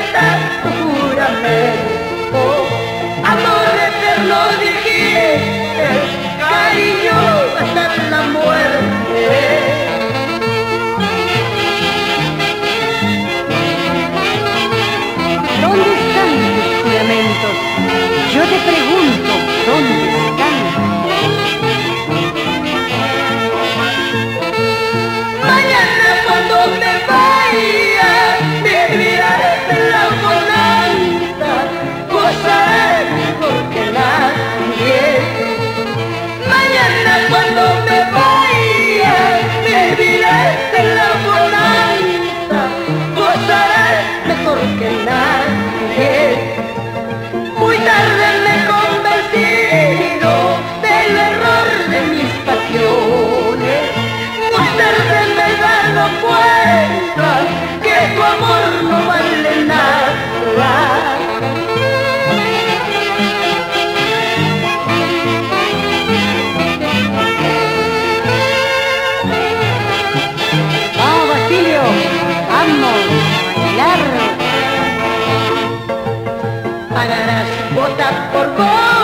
tanto juramento. Amor eterno dijiste, cariño hasta la muerte. ¿Dónde están tus juramentos? Yo te pregunto, ¿dónde están? Mañana cuando me vaya, viviré en la bonanza, gozaré porque nadie. Mañana cuando me vaya, viviré en la bonanza, gozaré mejor que nadie. Muy tarde me he convencido del error de mis pasiones. Muy tarde me he dado cuenta que tu amor no vale nada. ¡Vamos, Basilio! ¡Vamos a bailar! Pagarás gota por gota.